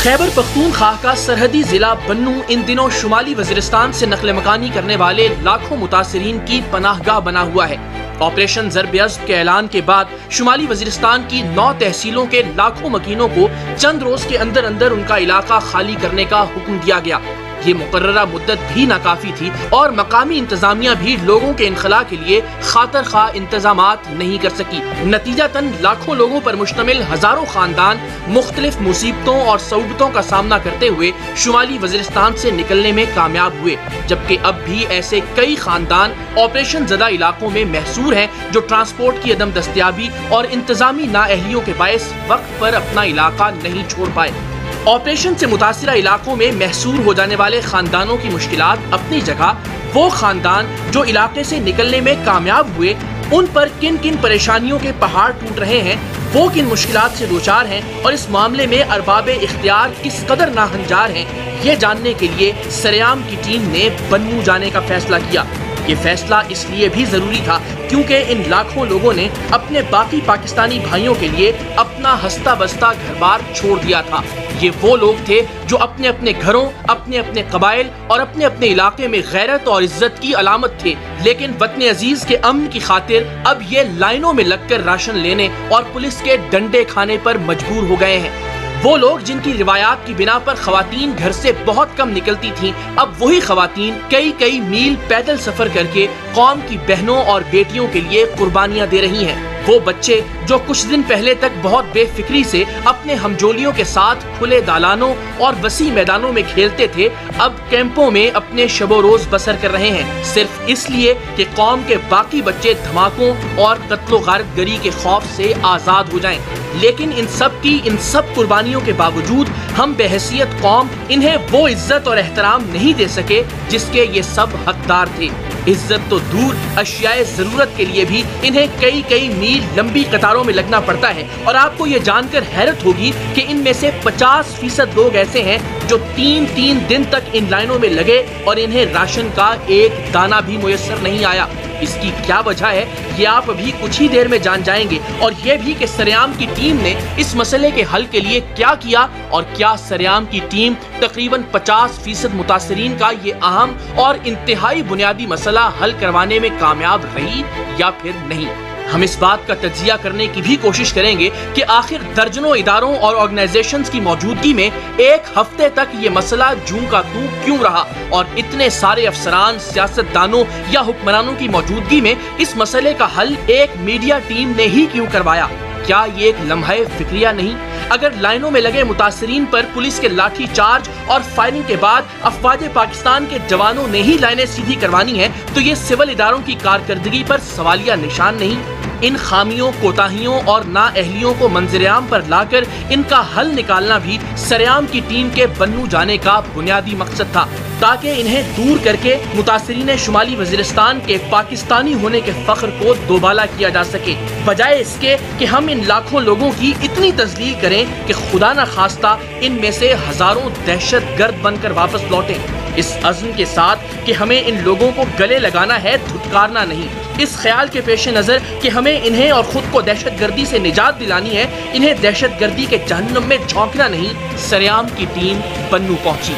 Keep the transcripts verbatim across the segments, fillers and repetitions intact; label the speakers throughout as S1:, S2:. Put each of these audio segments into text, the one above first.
S1: खैबर पख्तूनख्वा का सरहदी जिला बन्नू इन दिनों शुमाली वजीरिस्तान से नकल मकानी करने वाले लाखों मुतासिरीन की पनाहगाह बना हुआ है। ऑपरेशन ज़र्ब-ए-अज़्ब के ऐलान के बाद शुमाली वजीरिस्तान की नौ तहसीलों के लाखों मकीनों को चंद रोज के अंदर अंदर उनका इलाका खाली करने का हुक्म दिया गया। ये मुकर्ररा मुद्दत भी नाकाफी थी और मकामी इंतजामिया भी लोगों के इनखला के लिए खातर खा इंतजामात नहीं कर सकी। नतीजतन लाखों लोगों पर मुश्तमिल हजारों खानदान मुख्तलिफ मुसीबतों और सऊबतों का सामना करते हुए शुमाली वजीरिस्तान से निकलने में कामयाब हुए, जबकि अब भी ऐसे कई खानदान ऑपरेशन ज़दा इलाकों में महसूर हैं जो ट्रांसपोर्ट की अदम दस्तयाबी और इंतजामी नाअहलियों के बायस वक्त पर अपना इलाका नहीं छोड़ पाए। ऑपरेशन से मुतासिरा इलाकों में महसूर हो जाने वाले खानदानों की मुश्किलात अपनी जगह, वो खानदान जो इलाके से निकलने में कामयाब हुए उन पर किन किन परेशानियों के पहाड़ टूट रहे हैं, वो किन मुश्किलात से दो चार हैं और इस मामले में अरबाबे इख्तियार किस कदर नाहंजार हैं, ये जानने के लिए सरेआम की टीम ने बन्नू जाने का फैसला किया। ये फैसला इसलिए भी जरूरी था क्योंकि इन लाखों लोगों ने अपने बाकी पाकिस्तानी भाइयों के लिए अपना हंसता बसता घर बार छोड़ दिया था। ये वो लोग थे जो अपने अपने घरों, अपने अपने कबाइल और अपने अपने इलाके में गैरत और इज्जत की अलामत थे, लेकिन वतन अजीज के अमन की खातिर अब ये लाइनों में लगकर राशन लेने और पुलिस के डंडे खाने पर मजबूर हो गए हैं। वो लोग जिनकी रिवायात की बिना पर खवातीन घर से बहुत कम निकलती थीं, अब वही खवातीन कई कई मील पैदल सफर करके कौम की बहनों और बेटियों के लिए कुर्बानियां दे रही हैं। वो बच्चे जो कुछ दिन पहले तक बहुत बेफिक्री से अपने हमजोलियों के साथ खुले दालानों और वसी मैदानों में खेलते थे, अब कैंपों में अपने शबो रोज बसर कर रहे हैं, सिर्फ इसलिए कि कौम के बाकी बच्चे धमाकों और कत्लो गारतगरी के खौफ से आजाद हो जाएं। लेकिन इन सब की इन सब कुर्बानियों के बावजूद हम बेहसियत कौम इन्हें वो इज्जत और एहतराम नहीं दे सके जिसके ये सब हकदार थे। इज्जत तो दूर, अशियाए जरूरत के लिए भी इन्हें कई कई मील लंबी कतारों में लगना पड़ता है। और आपको ये जानकर हैरत होगी कि इनमें से पचास फीसद लोग ऐसे हैं जो तीन तीन दिन तक इन लाइनों में लगे और इन्हें राशन का एक दाना भी मुयस्सर नहीं आया। इसकी क्या वजह है ये आप अभी कुछ ही देर में जान जाएंगे, और ये भी कि सरेआम की टीम ने इस मसले के हल के लिए क्या किया और क्या सरेआम की टीम तकरीबन पचास फीसद मुतासिरीन का ये अहम और इंतहाई बुनियादी मसला हल करवाने में कामयाब रही या फिर नहीं। हम इस बात का तज्जिया करने की भी कोशिश करेंगे कि आखिर दर्जनों इदारों और ऑर्गेनाइजेशंस की मौजूदगी में एक हफ्ते तक ये मसला जूं का तू क्यों रहा और इतने सारे अफसरान, सियासतदानों या हुक्मरानों की मौजूदगी में इस मसले का हल एक मीडिया टीम ने ही क्यों करवाया। क्या ये एक लम्हे फिक्रिया नहीं? अगर लाइनों में लगे मुतासिरीन पर पुलिस के लाठी चार्ज और फायरिंग के बाद अफवाज पाकिस्तान के जवानों ने ही लाइनें सीधी करवानी है, तो ये सिविल इदारों की कारकर्दगी पर सवालिया निशान नहीं। इन खामियों, कोताहियों और नाअहलियों को मंजरेआम पर लाकर इनका हल निकालना भी सरेआम की टीम के बन्नू जाने का बुनियादी मकसद था, ताकि इन्हें दूर करके मुतासिरीन शुमाली वजीरिस्तान के पाकिस्तानी होने के फख्र को दोबाला किया जा सके, बजाय इसके कि हम इन लाखों लोगों की इतनी तजलील करें कि खुदा न खास्ता इनमें से हजारों दहशत गर्द बनकर वापस लौटें। इस अज़्म के साथ कि हमें इन लोगों को गले लगाना है, धुतकारना नहीं। इस ख्याल के पेश नज़र कि हमें इन्हें और खुद को दहशत गर्दी से निजात दिलानी है, इन्हें दहशत गर्दी के जहन्नुम में झोंकना नहीं, सरेआम की टीम बन्नू पहुंची।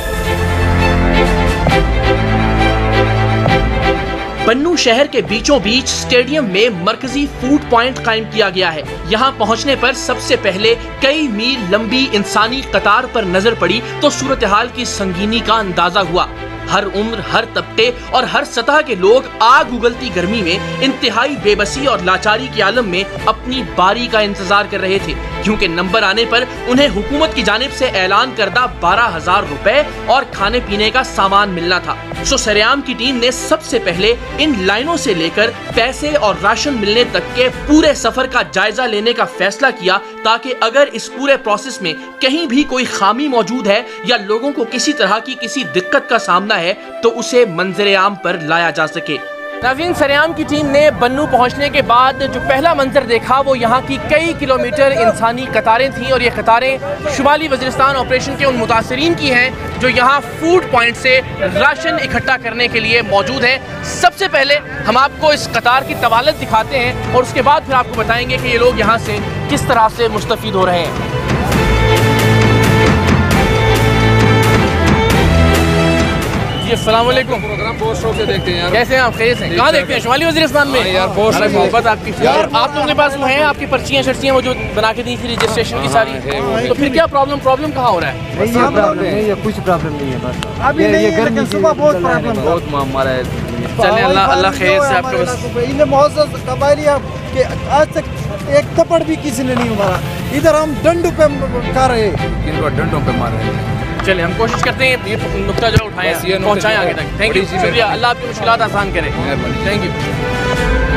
S1: बन्नू शहर के बीचों बीच स्टेडियम में मरकजी फूड पॉइंट कायम किया गया है। यहाँ पहुँचने पर सबसे पहले कई मील लंबी इंसानी कतार पर नजर पड़ी तो सूरत हाल की संगीनी का अंदाजा हुआ। हर उम्र, हर तबके और हर सतह के लोग आग उगलती गर्मी में इंतहाई बेबसी और लाचारी के आलम में अपनी बारी का इंतजार कर रहे थे, क्योंकि नंबर आने पर उन्हें हुकूमत की जानिब से ऐलान करदा बारह हजार रुपए और खाने पीने का सामान मिलना था। सो सरेआम की टीम ने सबसे पहले इन लाइनों से लेकर पैसे और राशन मिलने तक के पूरे सफर का जायजा लेने का फैसला किया, ताकि अगर इस पूरे प्रोसेस में कहीं भी कोई खामी मौजूद है या लोगों को किसी तरह की किसी दिक्कत का सामना है तो उसे मंजरे आम पर लाया जा सके। नाज़रीन, सरेआम की टीम ने बन्नू पहुंचने के बाद जो पहला मंजर देखा वो यहाँ की कई किलोमीटर इंसानी कतारें थीं, और ये कतारें शुमाली वजीरिस्तान ऑपरेशन के उन मुतासिरीन की हैं जो यहाँ फूड पॉइंट से राशन इकट्ठा करने के लिए मौजूद हैं। सबसे पहले हम आपको इस कतार की तवालत दिखाते हैं और उसके बाद फिर आपको बताएंगे कि ये लोग यहाँ से किस तरह से मुस्तफ़ीद हो रहे हैं। जी अस्सलाम वालेकुम।
S2: प्रोग्राम बहुत शौक से देखते हैं यार।
S1: कैसे हैं आप? खैरियत से? कहाँ देखते हैं? शुमाली वज़ीरिस्तान में
S2: यार बहुत
S1: अरे मोहब्बत आपकी। और आप लोगों के पास वो हैं आपकी पर्चियाँ शर्चियाँ वो जो बना के दी थी रजिस्ट्रेशन की सारी, तो फिर क्या प्रॉब्लम प्रॉब्लम कहाँ हो रहा है?
S3: नहीं प्रॉब्लम नहीं है, कुछ प्रॉब्लम नहीं है बस
S4: अभी नहीं है, लेकिन सुबह बहुत प्रॉब्लम
S2: बहुत मारा है।
S1: चले अल्लाह अल्लाह खैर से आपको बस।
S4: इन्हें मुअज़्ज़ज़ कबाइलिया के आज तक एक थप्पड़ भी किसी ने नहीं मारा। इधर हम डंडों पे कर रहे हैं,
S2: इनको डंडों पे मारा है।
S1: चले हम कोशिश करते हैं ये नुक्ता जो उठाएं
S2: बस ये नुक्ता
S1: पहुँचाएं
S2: जो
S1: आगे तक। थैंक यू,
S2: बड़ी सी
S1: शुक्रिया। अल्लाह आपकी मुश्किलात आसान करे।
S2: मेहरबानी।
S1: Thank you.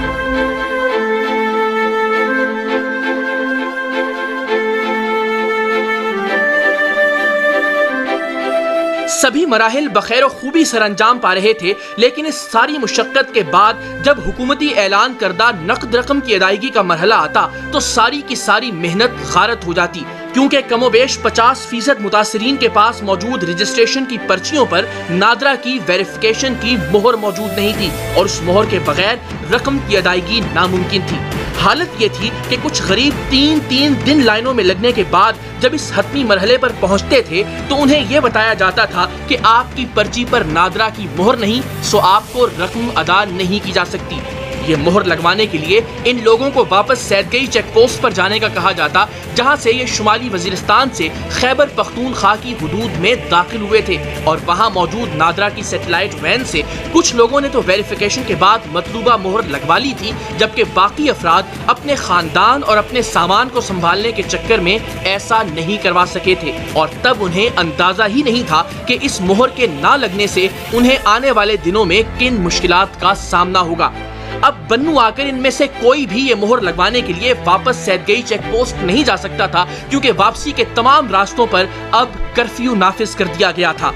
S1: सभी मराहिल बखैर खूबी सरअंजाम पा रहे थे, लेकिन इस सारी मुशक्कत के बाद जब हुकूमती ऐलान करदा नकद रकम की अदायगी का मरहला आता तो सारी की सारी मेहनत गारत हो जाती, क्योंकि कमोबेश पचास फीसद मुतासरीन के पास मौजूद रजिस्ट्रेशन की पर्चियों पर नादरा की वेरिफिकेशन की मोहर मौजूद नहीं थी और उस मोहर के बगैर रकम की अदायगी नामुमकिन थी। हालत ये थी कि कुछ गरीब तीन तीन दिन लाइनों में लगने के बाद जब इस हतमी मरहले पर पहुंचते थे तो उन्हें यह बताया जाता था कि आपकी पर्ची पर नादरा की मोहर नहीं, सो आपको रकम अदा नहीं की जा सकती। ये मोहर लगवाने के लिए इन लोगों को वापस सैदगई चेक पोस्ट पर जाने का कहा जाता, जहां से ये शुमाली वजीरिस्तान से खैबर पख्तूनख्वा की हुदूद में दाखिल हुए थे और वहां मौजूद नादरा की सैटेलाइट वैन से कुछ लोगों ने तो वेरिफिकेशन के बाद मतलूबा मोहर लगवा ली थी, जबकि बाकी अफराद अपने खानदान और अपने सामान को संभालने के चक्कर में ऐसा नहीं करवा सके थे और तब उन्हें अंदाजा ही नहीं था कि इस मोहर के ना लगने से उन्हें आने वाले दिनों में किन मुश्किलात का सामना होगा। अब बन्नू आकर इनमें से कोई भी ये मोहर लगवाने के लिए वापस सैदगई चेक पोस्ट नहीं जा सकता था, क्योंकि वापसी के तमाम रास्तों पर अब कर्फ्यू नाफिज कर दिया गया था।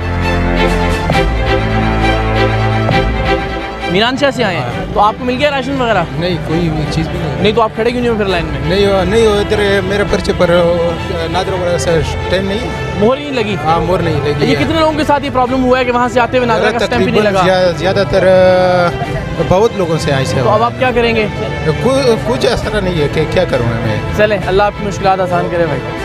S1: मीरानशाह से आए हैं तो आपको मिल गया राशन वगैरह?
S2: नहीं, कोई चीज़ भी नहीं।
S1: नहीं तो आप खड़े क्यों नहीं हो फिर लाइन में?
S2: नहीं हो नहीं हो इधर मेरे पर्चे पर नादरा वगैरह से टाइम नहीं है।
S1: मोहर ही नहीं लगी?
S2: हाँ, मोहर नहीं लगी।
S1: ये कितने लोगों के साथ ये प्रॉब्लम हुआ है कि वहाँ से आते हुए नादरा का स्टैंप ही नहीं लगा?
S2: ज़्यादातर बहुत लोगों से आए
S1: तो अब आप क्या करेंगे?
S2: कुछ ऐसा नहीं है कि क्या करूँ मैं।
S1: चले अल्लाह आपकी मुश्किलात आसान करे भाई।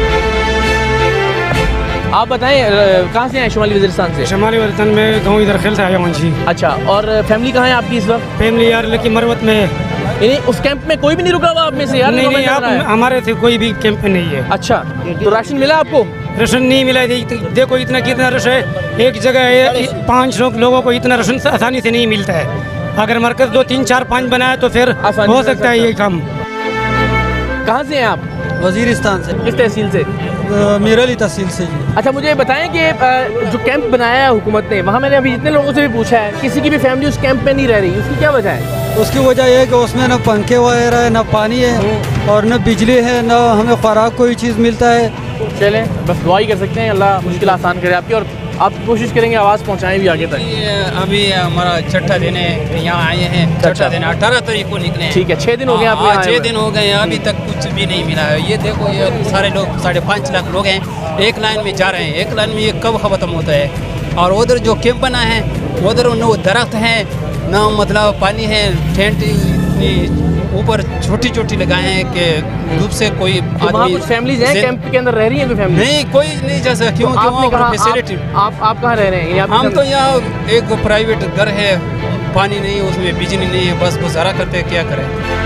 S1: आप बताएं कहाँ से आए? शुमाली वज़ीरिस्तान से।
S5: शुमाली वज़ीरिस्तान में गाँव इधर खेलता है मुंशी।
S1: अच्छा, और फैमिली कहाँ है आपकी इस वक्त?
S5: फैमिली यार लेकिन मरवत में है।
S1: यानी उस कैंप में कोई भी नहीं रुका हुआ आप में से? यार
S5: नहीं नहीं, आप हमारे से कोई भी कैंप में नहीं है।
S1: अच्छा, तो राशन मिला आपको?
S5: राशन नहीं मिला। देखो इतना कितना रश है, एक जगह है पाँच लोगों को इतना राशन आसानी से नहीं मिलता है। अगर मरकज दो तीन चार पाँच बनाए तो फिर हो सकता है ये काम।
S1: कहाँ से हैं आप?
S3: वजीरिस्तान से।
S1: किस तहसील से?
S3: मेरली तहसील से।
S1: अच्छा, मुझे बताएं कि जो कैंप बनाया है हुकूमत ने, वहाँ मैंने अभी जितने लोगों से भी पूछा है, किसी की भी फैमिली उस कैंप में नहीं रह रही, उसकी क्या वजह है?
S3: उसकी वजह यह है कि उसमें न पंखे वगैरह है, न पानी है और न बिजली है, न हमें खुराक कोई चीज़ मिलता है।
S1: चलें, बस दुआ ही कर सकते हैं, अल्लाह मुश्किल आसान करे आपकी, और आप कोशिश करेंगे आवाज़ पहुँचाएँ भी आगे तक।
S6: अभी हमारा छठा दिन है, यहाँ आए हैं। छठा दिन अठारह तारीख को निकले।
S1: ठीक है, छः दिन हो गए आप यहाँ?
S6: छः दिन हो गए, अभी तक कुछ भी नहीं मिला है। ये देखो, ये सारे लोग साढ़े पाँच लाख लोग हैं, एक लाइन में जा रहे हैं। एक लाइन में ये कब ख़त्म होता है? और उधर जो कैंप बना है उधर न दरख्त है, न मतलब पानी है, टेंट ऊपर छोटी छोटी लगाए हैं कि धूप से कोई आदमी।
S1: कुछ फैमिलीज हैं कैंप के अंदर रह रही हैं? कोई फैमिली
S6: नहीं, कोई नहीं जा सकता। क्यों?
S1: आपने कहा
S6: फैसिलिटी।
S1: आप आप कहाँ रह रहे हैं?
S6: हम तो यहाँ एक प्राइवेट घर है, पानी नहीं, उसमें बिजली नहीं है, बस गुजारा करते, क्या करें।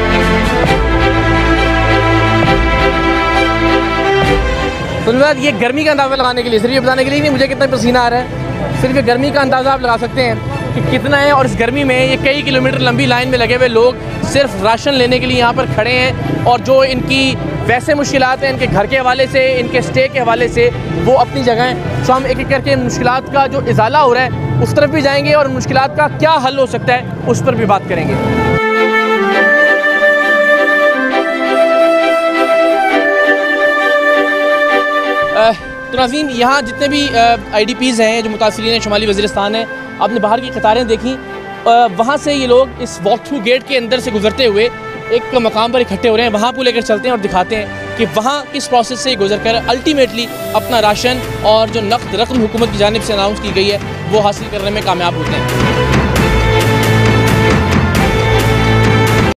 S1: तो ये गर्मी का अंदाज़ा लगाने के लिए, सिर्फ ये बताने के लिए नहीं मुझे कितना पसीना आ रहा है, सिर्फ ये गर्मी का अंदाज़ा आप लगा सकते हैं कि कितना है। और इस गर्मी में ये कई किलोमीटर लंबी लाइन में लगे हुए लोग सिर्फ राशन लेने के लिए यहाँ पर खड़े हैं, और जो इनकी वैसे मुश्किलात हैं इनके घर के हवाले से, इनके स्टे के हवाले से, वो अपनी जगह हैं। सो हम एक एक करके मुश्किलात का जो इजाला हो रहा है उस तरफ भी जाएंगे और मुश्किलात का क्या हल हो सकता है उस पर भी बात करेंगे। तो नाज़रीन, यहाँ जितने भी आई डी पीज़ हैं जो मुतासिरीन शुमाली वज़ीरिस्तान है, आपने बाहर की कतारें देखी, वहाँ से ये लोग इस वॉक थ्रू गेट के अंदर से गुजरते हुए एक मकाम पर इकट्ठे हो रहे हैं। वहाँ को लेकर चलते हैं और दिखाते हैं कि वहाँ किस प्रोसेस से गुजर कर अल्टीमेटली अपना राशन और जो नक़द रकम हुकूमत की जानिब से अनाउंस की गई है वो हासिल करने में कामयाब होते हैं।